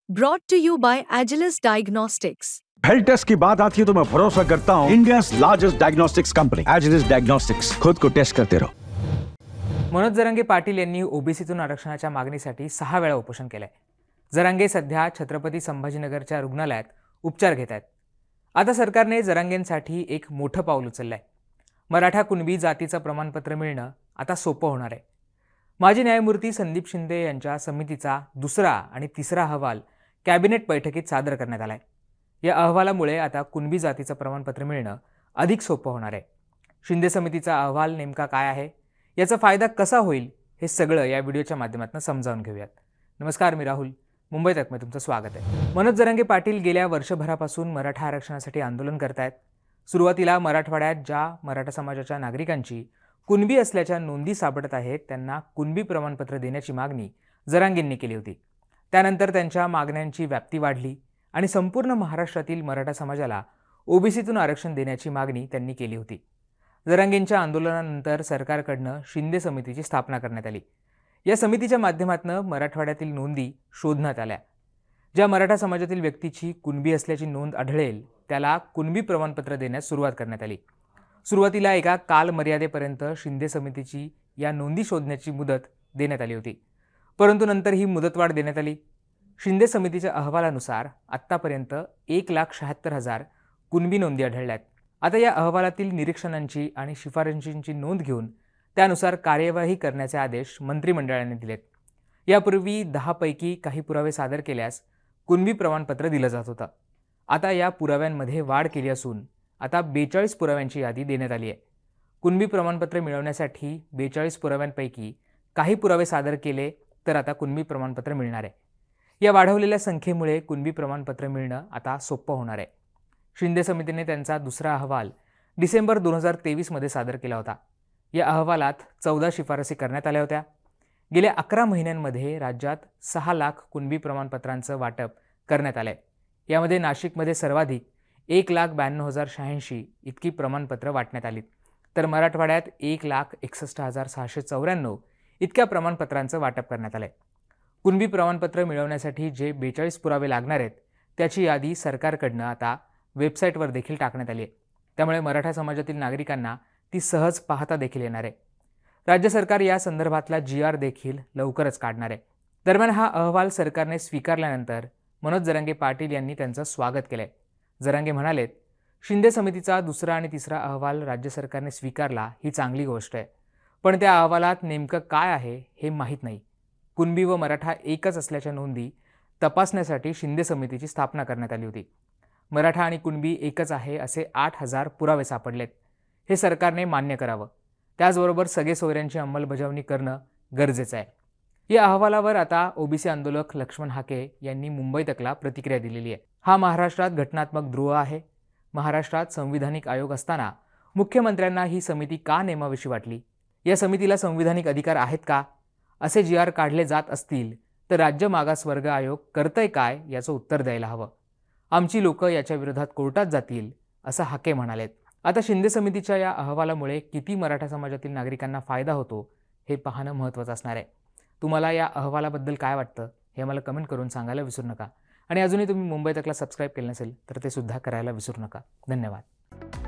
Brought to you by Agilus Diagnostics. Health test की बात आती है तो मैं भरोसा करता हूँ India largest diagnostics company Agilus diagnostics. खुद को टेस्ट करते रहो। मनोज जरांगे पाटील यांनी ओबीसीतून आरक्षणाच्या मागणीसाठी 6 वेळा उपोषण केलंय। जरांगे सध्या छत्रपती संभाजीनगरच्या रुग्णालयात उपचार घेत आहेत। आता सरकारने जरांगेंसाठी एक मोठं पाऊल उचललंय। मराठा कुणबी जातीचं प्रमाणपत्र मिळणं आता सोपं होणार आहे। माजी न्यायमूर्ती संदीप शिंदे यांच्या समितीचा दुसरा आणि तिसरा अहवाल कॅबिनेट बैठकीत सादर करण्यात आलाय। या अहवालामुळे आता कुणबी जातीचं प्रमाणपत्र मिळणं अधिक सोपं होणार आहे। शिंदे समितीचा अहवाल नेमका काय आहे, याचा फायदा कसा होईल, हे सगळं या व्हिडिओच्या माध्यमातून समजावून घेऊयात। नमस्कार, मी राहुल, मुंबई तक में तुमचं स्वागत आहे। मनोज जरांगे पाटील गेल्या वर्षभरापासून मराठा आरक्षणासाठी आंदोलन करतायत। सुरुवातीला मराठवाड्यात ज्या मराठा समाजाच्या नागरिकांची कुणबी असल्याच्या नोंदी सापडत आहेत त्यांना कुणबी प्रमाणपत्र देण्याची मागणी जरांगेंनी केली होती। त्यानंतर त्यांच्या मागण्यांची व्याप्ती वाढली आणि संपूर्ण महाराष्ट्रातील मराठा समाजाला ओबीसीतून आरक्षण देण्याची मागणी त्यांनी केली होती। जरांगेंच्या आंदोलनानंतर सरकारकडनं शिंदे समितीची स्थापना करण्यात आली। या समितीच्या माध्यमातून मराठवाड्यातील नोंदी शोधण्यात आल्या। ज्या मराठा समाजातील व्यक्तीची कुणबी असल्याची नोंद आढळेल त्याला कुणबी प्रमाणपत्र देण्यास सुरुवात करण्यात आली। सुरुवातीला एका कालमर्यादेपर्यंत शिंदे समितीची या नोंदी शोधण्याची मुदत देण्यात आली होती, परंतु नंतर ही मुदतवाढ देण्यात आली। शिंदे समितीच्या अहवालानुसार आत्तापर्यंत 1,76,000 कुणबी नोंदी आढळल्यात। आता या अहवालातील निरीक्षणांची आणि शिफारशींची नोंद घेऊन त्यानुसार कार्यवाही करण्याचे आदेश मंत्रिमंडळाने दिलेत। यापूर्वी 10 पैकी काही पुरावे सादर केल्यास कुणबी प्रमाणपत्र दिलं जात होतं। आता या पुराव्यांमध्ये वाढ केली असून आता 42 पुराव्यांची यादी देण्यात आली आहे। कुणबी प्रमाणपत्र मिळवण्यासाठी 42 पुराव्यांपैकी काही पुरावे सादर केले तर आता कुणबी प्रमाणपत्र मिळणार आहे। या वाढवलेल्या संख्येमुळे कुणबी प्रमाणपत्र मिळणं आता सोपं होणार आहे। शिंदे समितीने त्यांचा दुसरा अहवाल डिसेंबर 2023 मध्ये सादर केला होता। या अहवालात 14 शिफारसी करण्यात आल्या होत्या। गेल्या 11 महिन्यांमध्ये राज्यात 6 लाख कुणबी प्रमाणपत्रांचं वाटप करण्यात आलंय। यामध्ये नाशिकमध्ये सर्वाधिक 1,92,086 इतकी प्रमाणपत्र वाटण्यात आली, तर मराठवाड्यात 1,61,694 इतक्या प्रमाणपत्रांचं वाटप करण्यात आलंय। कुणबी प्रमाणपत्र मिळवण्यासाठी जे 42 पुरावे लागणार आहेत त्याची यादी सरकारकडनं आता वेबसाईटवर देखील टाकण्यात आली आहे। त्यामुळे मराठा समाजातील नागरिकांना ती सहज पाहता देखील येणार आहे। राज्य सरकार या संदर्भातला GR देखील लवकरच काढणार आहे। दरम्यान हा अहवाल सरकारने स्वीकारल्यानंतर मनोज जरांगे पाटील यांनी त्यांचं स्वागत केलंय। जरांगे म्हणालेत, शिंदे समितीचा दुसरा आणि तिसरा अहवाल राज्य सरकारने स्वीकारला ही चांगली गोष्ट आहे, पण त्या अहवालात नेमकं काय आहे हे माहीत नाही। कुणबी व मराठा एकच असल्याच्या नोंदी तपासण्यासाठी शिंदे समितीची स्थापना करण्यात आली होती। मराठा आणि कुणबी एकच आहे असे 8,000 पुरावे सापडलेत, हे सरकारने मान्य करावं। त्याचबरोबर सगळे सोयऱ्यांची अंमलबजावणी करणं गरजेचं आहे। या अहवालावर आता ओबीसी आंदोलक लक्ष्मण हाके यांनी मुंबई तकला प्रतिक्रिया दिलेली आहे। हा महाराष्ट्रात घटनात्मक द्रोह आहे। महाराष्ट्रात संविधानिक आयोग असताना मुख्यमंत्र्यांना ही समिती का नेमावीशी वाटली? या समितीला संविधानिक अधिकार आहेत का? असे GR काढले जात असतील तर राज्य मागासवर्ग आयोग करतंय काय याचं उत्तर द्यायला हवं। आमची लोक याच्या विरोधात कोर्टात जातील असं हाके म्हणालेत। आता शिंदे समितीच्या या अहवालामुळे किती मराठा समाजातील नागरिकांना फायदा होतो हे पाहणं महत्त्वाचं असणार आहे। तुम्हाला या अहवालाबद्दल काय वाटतं हे मला कमेंट करून सांगायला विसरू नका आणि अजूनही तुम्ही मुंबई तकला सबस्क्राईब केलं नसेल तर ते सुद्धा करायला विसरू नका। धन्यवाद।